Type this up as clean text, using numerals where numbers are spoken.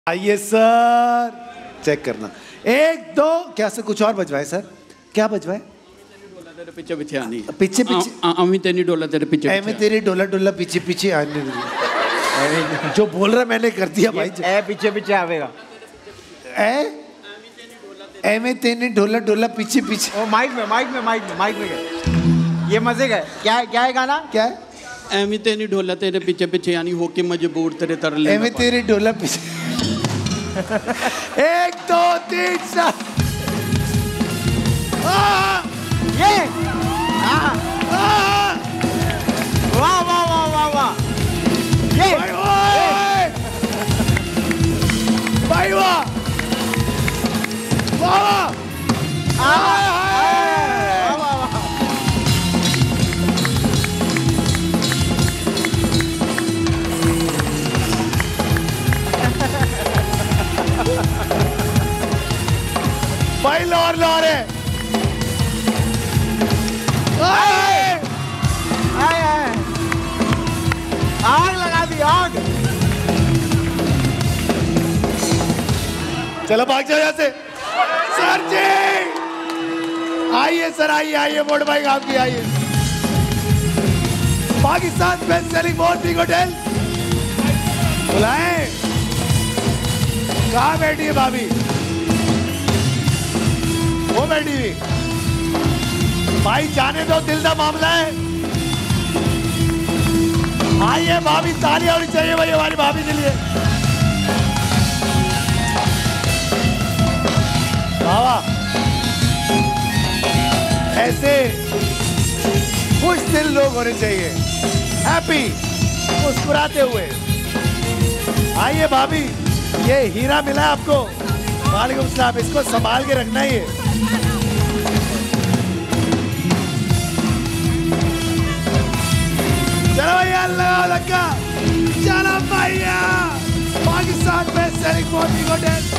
आइए sir, check करना। एक दो, क्या सर कुछ और बजवाए सर? क्या बजवाए? पीछे पीछे आनी पीछे पीछे अमी तेरी डोला तेरे पीछे ऐ तेरी डोला डोला पीछे पीछे आने जो बोल रहा मैंने कर दिया भाई। ए पीछे पीछे आवेगा। ऐ में तेरी डोला डोला पीछे पीछे। ओ माइक में ये मजे का क्या है गाना? क्या है? एमी तेरी डोला तेरे पीछे पीछे यानी होके मजबूर तेरे तरले। एमी तेरी डोला पीछे। 1 2 3 4 ये वाह वाह वाह वाह वाह ये भाई वाह वाह भाई लोर है। आग लगा दी आग। चलो भाग जाओ यहाँ से। सर जी आइए सर, आइए मोड़ भाई आपकी आइए। Pakistan best selling boating hotel बुलाएं। कहाँ बैठी है भाभी? वो बैठी हुई। भाई जाने दो, दिल का मामला है। आइए भाभी, ताली होनी चाहिए भाई हमारी भाभी के लिए। बाबा ऐसे खुश दिल लोग होने चाहिए, हैप्पी, मुस्कुराते हुए। आइए भाभी, ये हीरा मिला है आपको। वालेकुम सलाम, इसको संभाल के रखना ही है। चलो भैया, लगाओ लगा। चलो भैया, पाकिस्तान में सेलिंग बोटिंग होटल।